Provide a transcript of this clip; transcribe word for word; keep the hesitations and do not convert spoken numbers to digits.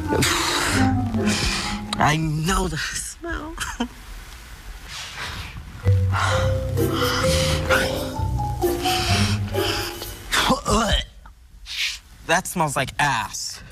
I know the smell. That smells like ass.